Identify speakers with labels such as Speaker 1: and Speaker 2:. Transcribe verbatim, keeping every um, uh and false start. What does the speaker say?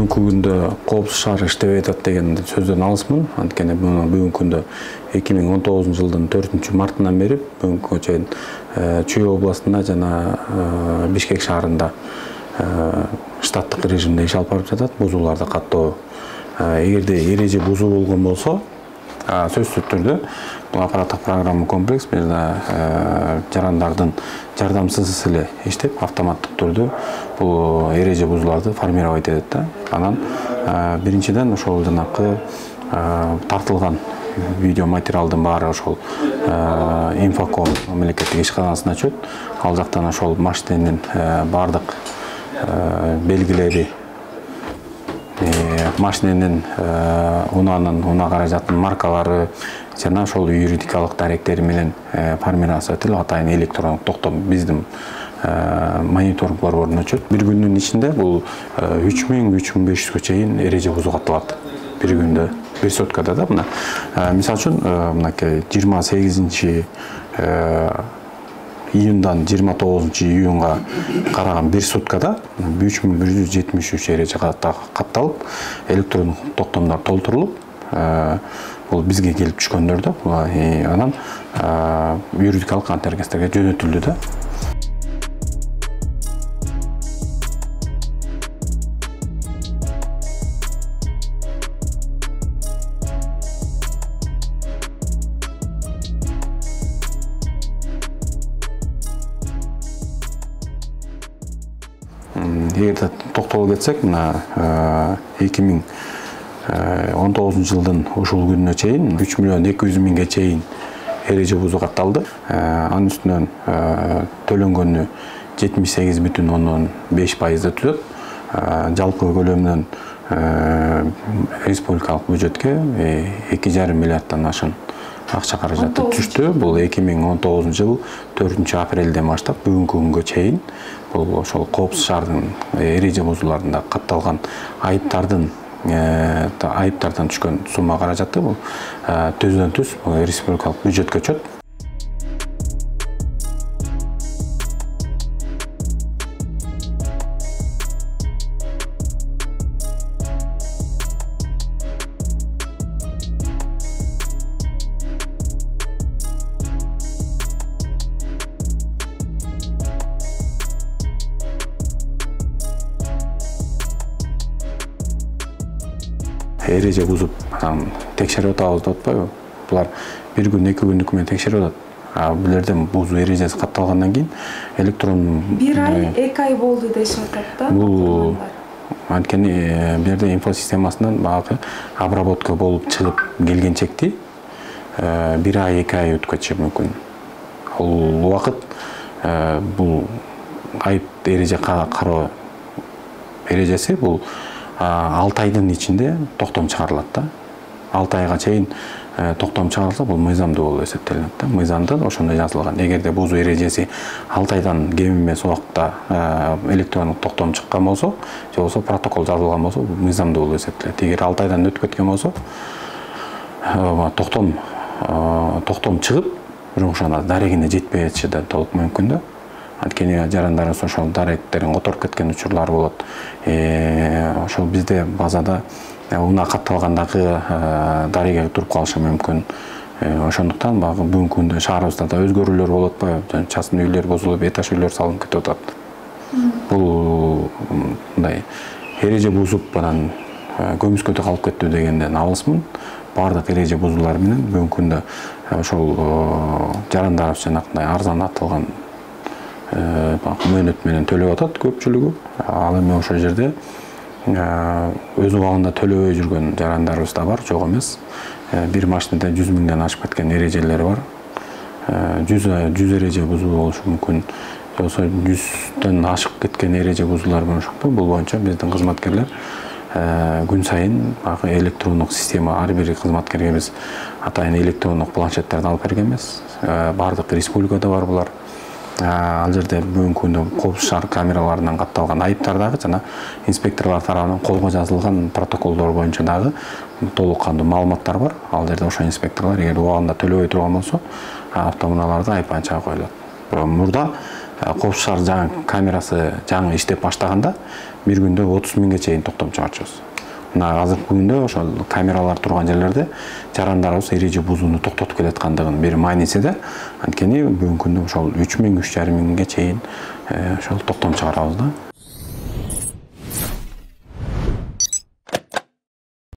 Speaker 1: бүгүнкү күндө коопсуз шаар иштебей атат деген сөздөн алысмын. Анткени бүгүнкү күндө эки миң он тогузунчу жылдын төртүнчү мартынан бери бүгүнкү чейин Чүй областында жана Бишкек шаарында штаттык режимде иш алып барып жатат. Бузууларды каттоо. Эгерде эреже бузуу болгон болсо, сөзсүз түрдө бул аппараттык программа комплекс бизде жарандардын жардамсыз эле иштеп, автоматтык түрдө бул эреже бузууларды формировать этет да. Анан биринчиден ошол жанакы тартылган видео материалдын баары ошол инфоком мамлекеттик ишканасына чөт. Ал жактан ошол машиненин бардык белгилери, машиненин унаанын, уна каражатынын маркалары жана ошол юридикалык даректери менен формировать этилип, атайын электрондук токтом биздин мониторинг борборунда чөт. Бир күндүн ичинде бул үч миң үч миң беш жүзгө чейин эреже бузуу катталат. Бир күндө, бир суткада да мына. Мисалы үчүн, мынакей жыйырма сегизинчи июндан жыйырма тогузунчу июнга караган бир суткада үч миң бир жүз жетимиш үч эреже катталып, электрондук токтомдор толтурулуп, бул бизге келип түшкөндөр да. Анан юридикалык ант-аракеттерге жөнөтүлдү да. Эгерде токтолуп кетсек, мына эки миң он тогузунчу жылдын ушул күнүнө чейин үч миллион эки жүз миңге чейин эреже бузуу катталды. Анын үстүнөн төлөнгөнү жетимиш сегиз бүтүн ондон беш пайызды түзөт. Жалпы көлөмүнөн республикалык бюджетке эки жарым миллиарддан ашын акча каражаты түштү. Бул эки миң он тогузунчу жыл төртүнчү апрелден баштап бүгүнкү күнгө чейин бул ошол коопсуз шаардын эреже бузууларында катталган айыптардын айыптардан түшкөн сумма каражаты бул түздөн түз республикалык бюджетке чөт. Эреже бузуп текшерип атабыз деп атпайбы? Булар бир күн, эки күндүк менен текшерип атат. А булерден бузуу эрежеси катталгандан кийин электрон
Speaker 2: бир ай, эки ай болду дешип атат да.
Speaker 1: Бул анткени бул жерде инфо системасынан багы обработка болуп чыгып келген чекти бир ай, эки ай өтүп кетиши мүмкүн. Ал убакыт бул айып эреже кароо эрежеси бул алты айдын ичинде токтом чыгарылат да. алты айга чейин токтом чыгарылса, бул мыйзамдуу болуп эсептелинет да. Мыйзамда ошондой жазылган. Эгерде бузуу эрежеси алты айдан кем эмес убакытта электрондук токтом чыккан болсо, же болбосо протокол жазылган болсо, бул мыйзамдуу болуп эсептелет. Эгер алты айдан өтүп кеткен болсо, токтом токтом чыгып, бирок ошондо дарегине жетпей кетиши да толук мүмкүн да. Анткени жарандарыбыз ошол даректерин которуп кеткен учурлар болот. Ошол бизде базада уна катталгандагы дареге туруп калышы мүмкүн. Ошондуктан багы бүгүнкү күндө шаарыбызда да өзгөрүүлөр болуп атпайбы? Часын үйлөр бузулуп, этаж үйлөр салынып кетип атат. Бул мындай эреже бузуп анан көмүскөдө калып кеттүү дегенден алысмын. Бардык эреже бузуулар менен бүгүнкү күндө ошол жарандарыбыз жанакындай арзан атылган мөөнөт менен төлөп атат көпчүлүгү. Ал эми ошол жерде өз убагында төлөбөй жүргөн жарандарыбыз да бар, жок эмес. Бир машинеде жүз миңден ашып кеткен эрежелер бар. жүз эреже бузуу болушу мүмкүн. Же болбосо жүздөн ашып кеткен эреже бузуулар болушу мүмкүн. Бул боюнча биздин кызматкерлер күн сайын электрондук система, ар бир кызматкерге биз атайын электрондук планшеттерди алып бергенбиз. Бардык республикада бар булар. Ал жерде бүгүнкү күндө коопсуз шаар камераларынан катталган айыптар дагы жана инспекторлор тарабынан колго жазылган протоколдор боюнча дагы толук кандуу маалыматтар бар. Ал жерде ошо инспекторлор эгер убагында төлөбөй турган болсо, автоунааларды айыпканча коюлат. Мурда Коопсуз шаар жаңы камерасы жаңы иштеп баштаганда бир күндө отуз миңге чейин токтом чыгарчубуз. Мына азыркы күндө ошол камералар турган жерлерде жарандарыбыз эреже бузууну токтотуп келаткандыгын бир мааниси да. Анткени бүгүнкү күндө ошол үч миң үч жарым миңге чейин ошол токтом чыгарабыз да.